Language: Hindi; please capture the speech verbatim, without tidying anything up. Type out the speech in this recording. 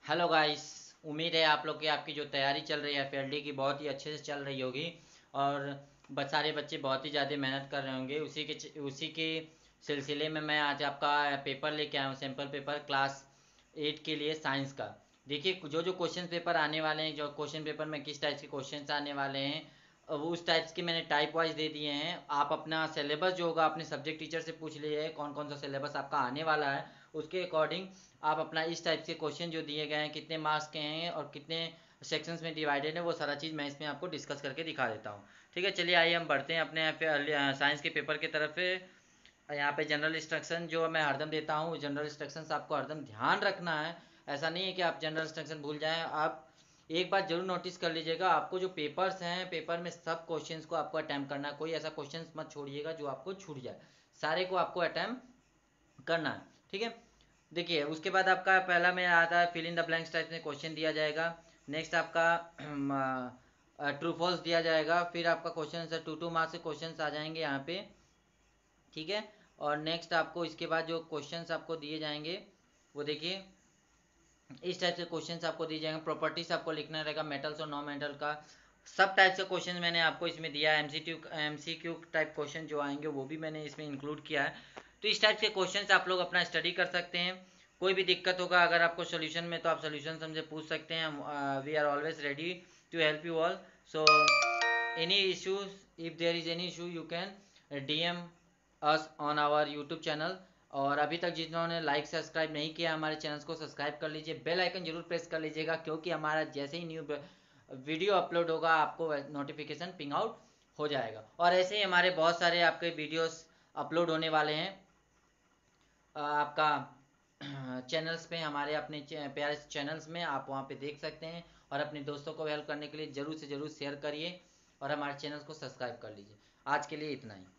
Hello guys. उम्मीद है आप लोग की आपकी जो तैयारी चल रही है एफएलडी की बहुत ही अच्छे से चल रही होगी। और ब- सारे बच्चे बहुत ही ज़्यादा मेहनत कर रहे होंगे। उसी के च- उसी के सिलसिले में मैं आज आपका पेपर लेके आया हूँ, सैम्पल पेपर क्लास एट के लिए साइंस का। देखिए, जो जो क्वेश्चन पेपर आने वाले हैं, जो क्वेश्चन पेपर में किस टाइप के क्वेश्चन आने वाले हैं, अब उस टाइप्स के मैंने टाइप वाइज दे दिए हैं। आप अपना सिलेबस जो होगा अपने सब्जेक्ट टीचर से पूछ लीजिए कौन कौन सा सिलेबस आपका आने वाला है। उसके अकॉर्डिंग आप अपना इस टाइप के क्वेश्चन जो दिए गए हैं, कितने मार्क्स के हैं और कितने सेक्शंस में डिवाइडेड है, वो सारा चीज़ मैं इसमें आपको डिस्कस करके दिखा देता हूँ। ठीक है, चलिए आइए हम बढ़ते हैं अपने साइंस के पेपर की तरफ। यहाँ पे जनरल इंस्ट्रक्शन जो मैं हरदम देता हूँ, जनरल इंस्ट्रक्शंस आपको हरदम ध्यान रखना है। ऐसा नहीं है कि आप जनरल इंस्ट्रक्शन भूल जाएं। आप एक बात जरूर नोटिस कर लीजिएगा, आपको जो पेपर्स हैं, पेपर में सब क्वेश्चंस को आपको अटैम्प्ट करना है। कोई ऐसा क्वेश्चन मत छोड़िएगा जो आपको छूट जाए, सारे को आपको अटैम्प्ट करना है। ठीक है, देखिए उसके बाद आपका पहला में आता है fill in the blanks type में क्वेश्चन दिया जाएगा। नेक्स्ट आपका ट्रू फॉल्स दिया जाएगा। फिर आपका क्वेश्चन टू टू मार्क्स के क्वेश्चन आ जाएंगे यहाँ पे। ठीक है, और नेक्स्ट आपको इसके बाद जो क्वेश्चंस आपको दिए जाएंगे वो देखिए इस टाइप से क्वेश्चंस आपको दिए जाएंगे। प्रॉपर्टीज आपको लिखना रहेगा, मेटल्स और नॉन मेटल का। सब टाइप से क्वेश्चन मैंने आपको इसमें दिया है। एमसीक्यू एमसीक्यू टाइप क्वेश्चन जो आएंगे वो भी मैंने इसमें इंक्लूड किया है। तो इस टाइप के क्वेश्चन आप लोग अपना स्टडी कर सकते हैं। कोई भी दिक्कत होगा अगर आपको सोल्यूशन में, तो आप सोल्यूशन हमसे पूछ सकते हैं। We are always ready to help you all. So any issues, if there is any issue, you can DM us on our YouTube channel. और अभी तक जिन्होंने लाइक सब्सक्राइब नहीं किया हमारे चैनल को सब्सक्राइब कर लीजिए, बेल आइकन जरूर प्रेस कर लीजिएगा, क्योंकि हमारा जैसे ही न्यू वीडियो अपलोड होगा आपको नोटिफिकेशन पिंग आउट हो जाएगा। और ऐसे ही हमारे बहुत सारे आपके वीडियोस अपलोड होने वाले हैं आपका चैनल्स पे, हमारे अपने प्यारे चैनल्स में आप वहाँ पे देख सकते हैं। और अपने दोस्तों को हेल्प करने के लिए ज़रूर से ज़रूर शेयर करिए और हमारे चैनल को सब्सक्राइब कर लीजिए। आज के लिए इतना ही।